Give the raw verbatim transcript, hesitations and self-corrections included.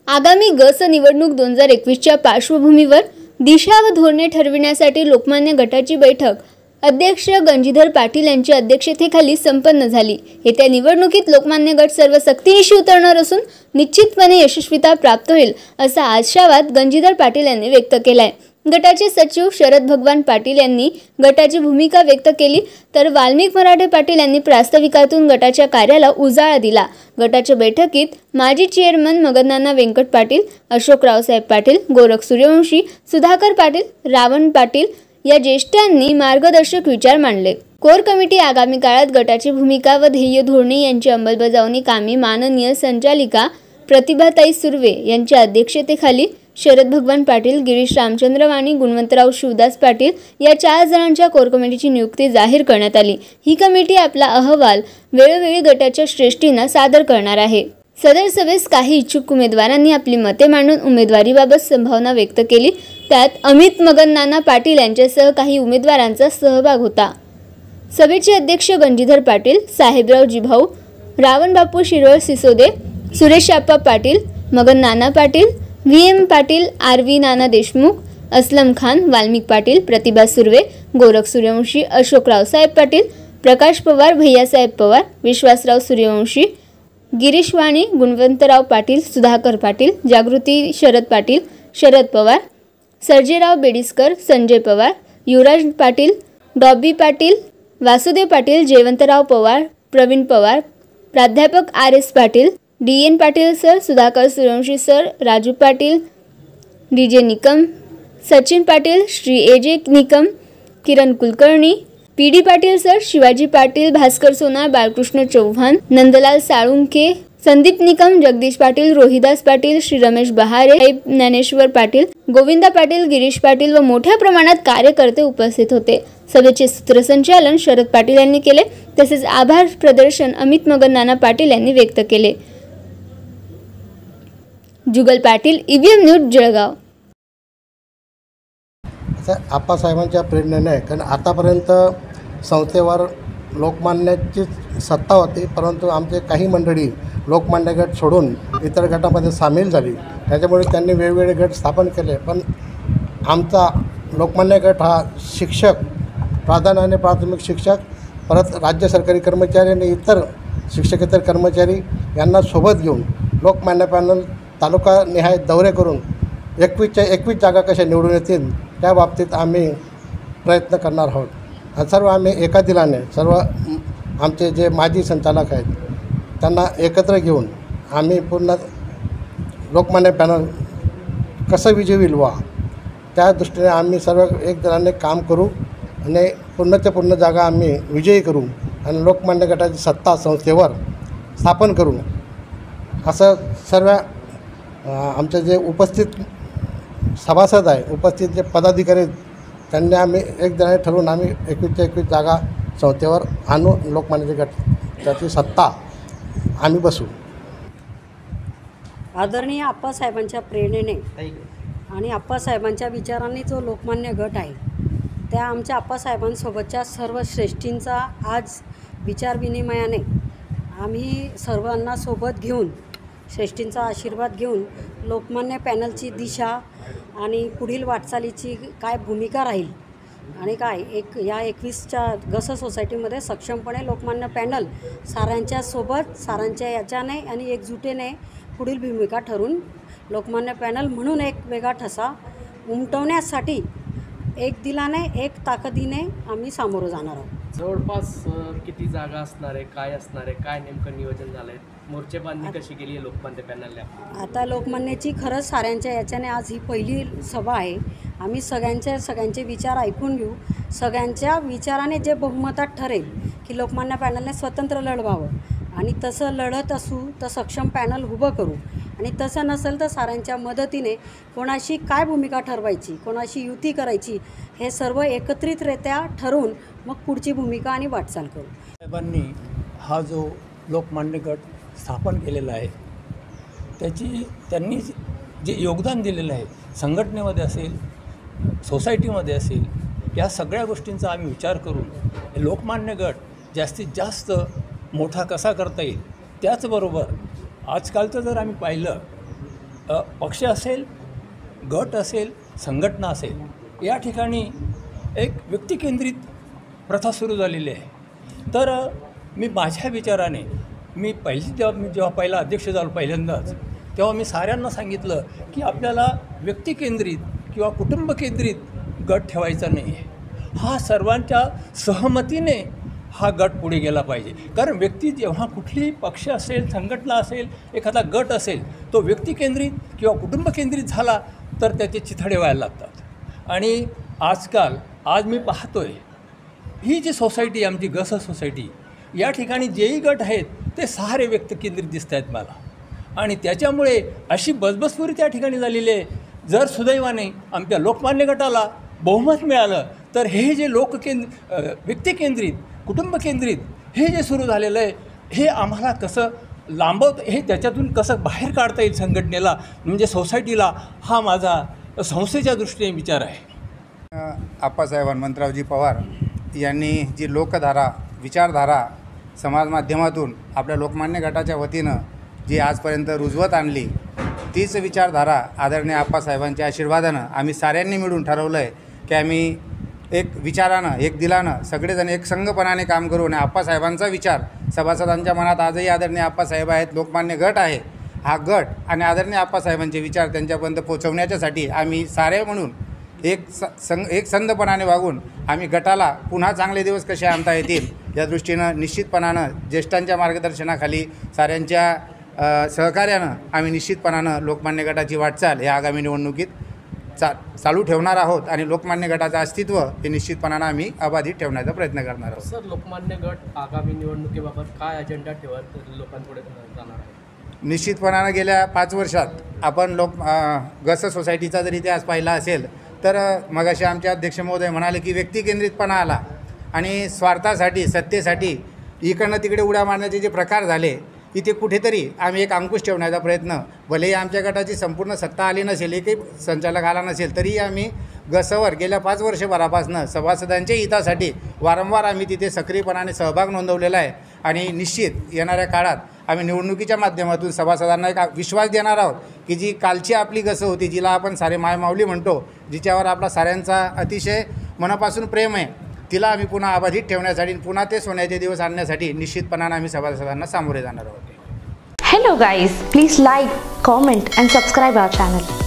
आगामी गस निवडणूक दोन हजार एकवीसच्या पार्श्वभूमीवर दिशा व धोरणे ठरविण्यासाठी लोकमान्य गटाची बैठक अध्यक्ष गंजीधर पाटील यांच्या अध्यक्षतेखाली संपन्न झाली। येत्या निवडणुकीत लोकमान्य गट सर्व सक्तीनिशी उतरणार असून निश्चितपणे यशस्वीता प्राप्त होईल असा आशावाद गंजीधर पाटील यांनी व्यक्त केलाय। गटाचे सचिव शरद भगवान पाटील यांनी गटाची भूमिका व्यक्त केली, तर वाल्मिक मराठे पाटील यांनी प्रास्ताविकातून गटाच्या कार्याला उजाळा दिला। गटाच्या बैठकीत माजी चेअरमन मगननाना वेंकट पाटील, अशोक रावसाहेब पाटील, गोरख सूर्यवंशी, सुधाकर पाटील, रावण पाटील या ज्येष्ठांनी मार्गदर्शक विचार मांडले। कोर कमिटी आगामी काळात गटाची भूमिका व ध्येय धोरणे यांची अंमलबजावणी कामी माननीय संचालिका प्रतिभाताई सुर्वे यांच्या अध्यक्षतेखाली शरद भगवान पाटील, गिरीश रामचंद्र वाणी, गुणवंतराव शिवदास पाटील या चार जणांच्या कोर कमिटीची नियुक्ती जाहीर करण्यात आली। ही कमिटी आपला अहवाल वेळोवेळी गटाच्या श्रेष्ठींना सादर करणार आहे। सदर सभेस काही इच्छुक उमेदवारांनी आपली मते मांडून उमेदवारीबाबत संभावना व्यक्त केली। त्यात अमित मगननाना पाटील यांच्यासह काही उमेदवारांचा सहभाग होता। सभेचे अध्यक्ष Ganjidhar Patil, Sahebrao Jibhau, Ravan Bapu Shirol Sisode, Suresh Appa Patil, Magannana Patil, V M Patil, R V Nana Deshmukh, Aslam Khan, Valmik Patil, Pratibha Surve, Gorakh Suryavanshi, Ashok Raosaheb Patil, Prakash Pawar, Bhaiyasaheb Pawar, Vishwasrao Suryavanshi, Girish Wani, Gunwantrao Patil, Sudhakar Patil, Jagruti Sharad Patil, Sharad Pawar, Sarjerao Bediskar, Sanjay Pawar, Yuvraj Patil, Dobi Patil, Vasudev Patil, Jaywantrao Pawar, Pravin Pawar, प्राध्यापक R S Patil, D N Patil sir, Sudhakar Suryavanshi sir, Raju Patil, D J Nikam, Sachin Patil, Shri A J Nikam, Kiran Kulkarni, P D Patil sir, Shivaji Patil, Bhaskar Sonar, Balkrishna Chauhan, Nandlal Salunkhe, Sandeep Nikam, Jagdish Patil, Rohidas Patil, Shri Ramesh Bahare, Dnyaneshwar Patil, Govinda Patil, Girish Patil व मोठ्या प्रमाणात कार्यकर्ते उपस्थित होते। सभेचे सूत्रसंचालन शरद पाटील यांनी केले, तसेच आभार प्रदर्शन अमित मगननाना पाटील यांनी व्यक्त केले। Jugal Patil, EVM news, Jalgaon. आप्पासाहेबांच्या प्रेरणेने, कारण आतापर्यंत संस्थेवर लोकमान्याची सत्ता होती, परंतु आमचे काही मंडळी लोकमान्य गट सोडून इतर गटामध्ये सामील झाली। त्याच्यामुळे त्यांनी वेगवेगळे गट स्थापन केले, पण आमचा लोकमान्य गट हा शिक्षक, प्राधान्याने प्राथमिक शिक्षक, परत राज्य सरकारी कर्मचारी आणि इतर शिक्षकेतर कर्मचारी यांना सोबत घेऊन लोकमान्य पॅनल तालुकानिहाय दौरे करून एकवीसच्या एकवीस जागा कशा निवडून येतील त्या बाबतीत आम्ही प्रयत्न करणार आहोत। सर्व आम्ही एका दिलाने सर्व आमचे जे माजी संचालक आहेत त्यांना एकत्र घेऊन आम्ही पूर्ण लोकमान्य पॅनल कसं विजयी होईल व्हा त्या दृष्टीने आम्ही सर्व एक दिलाने काम करू आणि पूर्णच्या पूर्ण जागा आम्ही विजयी करू आणि लोकमान्य गटाची सत्ता संस्थेवर स्थापन करू असं सर्व आमचे जे उपस्थित सभासद आहे, उपस्थित जे पदाधिकारी त्यांनी आम्ही एक दिलाने ठरवून आम्ही एकवीसच्या एकवीस जागा संस्थेवर आणू, लोकमान्य गटाची सत्ता आम्ही बसू। आदरणीय आप्पासाहेबांच्या प्रेरणेने आणि आप्पासाहेबांच्या विचारांनी जो लोकमान्य गट आहे त्या आमच्या आप्पासाहेबांसोबतच्या सर्व श्रेष्ठींचा आज विचारविनिमयाने आम्ही सर्वांना सोबत घेऊन श्रेष्ठींचा आशीर्वाद घेऊन लोकमान्य पॅनलची दिशा आणि पुढील वाटचालीची काय भूमिका राहील आणि काय एक या एकवीसच्या गस सोसायटीमध्ये सक्षमपणे लोकमान्य पॅनल साऱ्यांच्या सोबत साऱ्यांच्या याच्याने आणि एकजुटीने पुढील भूमिका ठरवून लोकमान्य पॅनल म्हणून एक वेगळा ठसा उमटवण्यासाठी एक दिलाने एक ताकदीने आम्ही सामोरं जाणार आहोत। जवळपास किती जागा असणार आहे, काय असणार आहे, काय नेमकं नियोजन झालं आहे, मोर्चे बांधणी कशी केली आहे लोकमान्य पॅनलने? आता लोकमान्याची खरंच साऱ्यांच्या याच्याने आज ही पहिली सभा आहे। आम्ही सगळ्यांचे सगळ्यांचे विचार ऐकून घेऊ, सगळ्यांच्या विचाराने जे बहुमतात ठरेल की लोकमान्य पॅनलने स्वतंत्र लढवावं आणि तसं लढत असू तर सक्षम पॅनल उभं करू आणि तसं नसेल तर साऱ्यांच्या मदतीने कोणाशी काय भूमिका ठरवायची, कोणाशी युती करायची हे सर्व एकत्रितरित्या ठरवून मग पुढची भूमिका आणि वाटचाल करू। साहेबांनी हा जो लोकमान्य गट स्थापन केलेला आहे त्याची त्यांनी जे योगदान दिलेलं आहे संघटनेमध्ये असेल, सोसायटीमध्ये असेल, या सगळ्या गोष्टींचा आम्ही विचार करून लोकमान्य गट जास्तीत जास्त मोठा कसा करता येईल। त्याचबरोबर आजकालचं जर आम्ही पाहिलं अ, पक्ष असेल, गट असेल, संघटना असेल, या ठिकाणी एक व्यक्तिकेंद्रित प्रथा सुरू झालेली आहे. तर अ, मी माझ्या विचाराने मी पहिली जेव्हा मी जेव्हा पहिला अध्यक्ष झालो पहिल्यांदाच, तेव्हा मी साऱ्यांना सांगितलं की आपल्याला व्यक्तिकेंद्रित किंवा कुटुंब केंद्रित गट ठेवायचा नाही आहे. हा सर्वांच्या सहमतीने हा गट पुढे गेला पाहिजे. कारण व्यक्ती जेव्हा कुठलीही पक्ष असेल, संघटना असेल, एखादा गट असेल, तो व्यक्तिकेंद्रित किंवा कुटुंब केंद्रित झाला तर त्याचे चिथडे व्हायला लागतात. आणि आजकाल आज मी पाहतो आहे ही जी सोसायटी आमची गस सोसायटी, या ठिकाणी जेही गट आहेत ते सारे व्यक्तिकेंद्रित दिसत आहेत मला. आणि त्याच्यामुळे अशी बसबसपुरी त्या ठिकाणी झालेली आहे. जर सुदैवाने आमच्या लोकमान्य गटाला बहुमत मिळालं तर हे जे लोककेंद्र व्यक्तिकेंद्रित कुटुंब केंद्रित हे जे सुरू झालेलं आहे हे आम्हाला कसं लांबवत हे त्याच्यातून कसं बाहेर काढता येईल संघटनेला, म्हणजे सोसायटीला, हा माझा संस्थेच्या दृष्टीने विचार आहे. आप्पासाहेब हनुमंतरावजी पवार यांनी जी लोकधारा विचारधारा समाज माध्यमातून आपल्या लोकमान्य गटाच्या वतीनं जी आजपर्यंत रुजवत आणली, तीच विचारधारा आदरणीय आप्पासाहेबांच्या आशीर्वादानं आम्ही साऱ्यांनी मिळून ठरवलं आहे की आम्ही एक विचारानं, एक दिलानं सगळेजण एक संघपणाने काम करू. आणि आप्पासाहेबांचा विचार सभासदांच्या मनात आजही आदरणीय आप्पासाहेब आहेत, लोकमान्य गट आहे. हा गट आणि आदरणीय आप्पासाहेबांचे विचार त्यांच्यापर्यंत पोहोचवण्याच्यासाठी आम्ही सारे म्हणून एक स संघ एक संधपणाने वागून आम्ही गटाला पुन्हा चांगले दिवस कसे आणता येतील या दृष्टीनं निश्चितपणानं ज्येष्ठांच्या मार्गदर्शनाखाली साऱ्यांच्या सहकार्यानं आम्ही निश्चितपणानं लोकमान्य गटाची वाटचाल या आगामी निवडणुकीत चा चालू ठेवणार आहोत. आणि लोकमान्य गटाचं अस्तित्व हे निश्चितपणानं आम्ही अबाधित ठेवण्याचा प्रयत्न करणार आहोत. सर, लोकमान्य गट आगामी निवडणुकीबाबत काय अजेंडा ठेवत लोकांपुढे जाणार आहे? निश्चितपणानं गेल्या पाच वर्षात आपण लोक गस सोसायटीचा जर इतिहास पाहिला असेल तर मगाशी आमचे अध्यक्ष महोदय म्हणाले की व्यक्तिकेंद्रितपणा आला आणि स्वार्थासाठी, सत्तेसाठी इकडनं तिकडे उड्या मारण्याचे जे प्रकार झाले, इथे कुठेतरी आम्ही एक अंकुश ठेवण्याचा प्रयत्न, भलेही आमच्या गटाची संपूर्ण सत्ता आली नसेल, एकही संचालक आला नसेल, तरीही आम्ही गसवर गेल्या पाच वर्षभरापासून सभासदांच्या हितासाठी वारंवार आम्ही तिथे सक्रियपणाने सहभाग नोंदवलेला आहे. आणि निश्चित येणाऱ्या काळात आम्ही निवडणुकीच्या माध्यमातून सभासदांना एक विश्वास देणार आहोत की जी कालची आपली गसं होती, जिला आपण सारे मायमाऊली म्हणतो, जिच्यावर आपला साऱ्यांचा अतिशय मनापासून प्रेम आहे, तिला आम्ही पुन्हा अबाधित ठेवण्यासाठी, पुन्हा ते सोन्याचे दिवस आणण्यासाठी निश्चितपणाने आम्ही सभासदांना सामोरे जाणार आहोत. Hello guys, please like, comment and subscribe our channel.